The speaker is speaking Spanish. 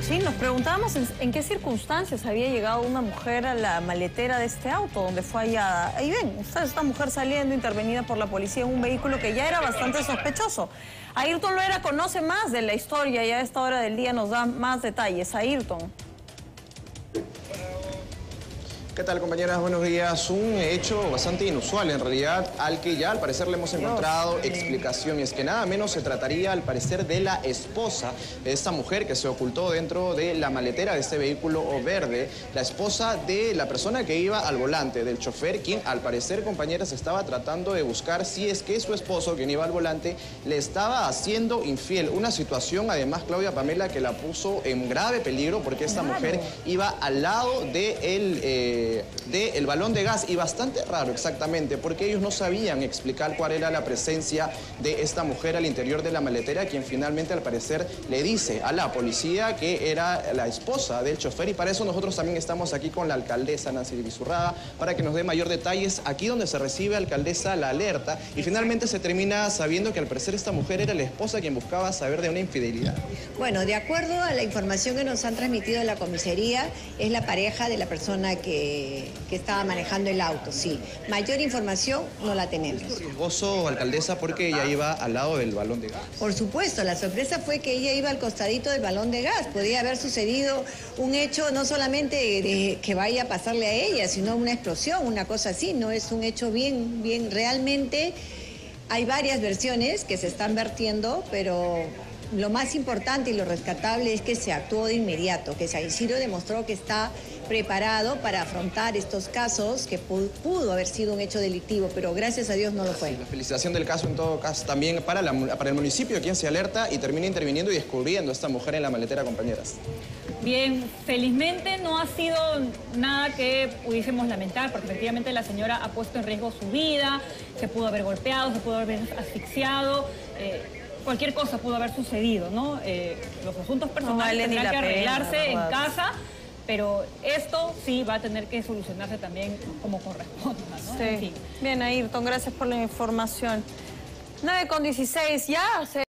Sí, nos preguntábamos en qué circunstancias había llegado una mujer a la maletera de este auto donde fue hallada. Ahí ven, está esta mujer saliendo intervenida por la policía en un vehículo que ya era bastante sospechoso. Ayrton Loera conoce más de la historia y a esta hora del día nos da más detalles. Ayrton. ¿Qué tal, compañeras? Buenos días. Un hecho bastante inusual, en realidad, al que ya al parecer le hemos encontrado explicación. Y es que nada menos se trataría, al parecer, de la esposa de esta mujer que se ocultó dentro de la maletera de este vehículo verde. La esposa de la persona que iba al volante, del chofer, quien, al parecer, compañeras, estaba tratando de buscar si es que su esposo, quien iba al volante, le estaba haciendo infiel. Una situación, además, Claudia Pamela, que la puso en grave peligro porque esta mujer iba al lado de el balón de gas, y bastante raro exactamente porque ellos no sabían explicar cuál era la presencia de esta mujer al interior de la maletera, quien finalmente al parecer le dice a la policía que era la esposa del chofer. Y para eso nosotros también estamos aquí con la alcaldesa Nancy Visurrada para que nos dé mayor detalles aquí donde se recibe, alcaldesa, la alerta, y finalmente se termina sabiendo que al parecer esta mujer era la esposa quien buscaba saber de una infidelidad. Bueno, de acuerdo a la información que nos han transmitido de la comisaría, es la pareja de la persona que estaba manejando el auto, sí. Mayor información no la tenemos. ¿Es riesgoso, alcaldesa, porque ella iba al lado del balón de gas? Por supuesto, la sorpresa fue que ella iba al costadito del balón de gas. Podía haber sucedido un hecho no solamente de que vaya a pasarle a ella, sino una explosión, una cosa así. No es un hecho bien realmente. Hay varias versiones que se están vertiendo, pero lo más importante y lo rescatable es que se actuó de inmediato, que San Isidro demostró que está preparado para afrontar estos casos, que pudo haber sido un hecho delictivo, pero gracias a Dios no lo fue. La felicitación del caso en todo caso también para el municipio, quien se alerta y termina interviniendo y descubriendo a esta mujer en la maletera, compañeras. Bien, felizmente no ha sido nada que pudiésemos lamentar, porque efectivamente la señora ha puesto en riesgo su vida, se pudo haber golpeado, se pudo haber asfixiado, cualquier cosa pudo haber sucedido, ¿no? Los asuntos personales tendrán que arreglarse en casa, pero esto sí va a tener que solucionarse también como corresponda, ¿no? Sí. En fin. Bien, Ayrton, gracias por la información. 9:16, ya se...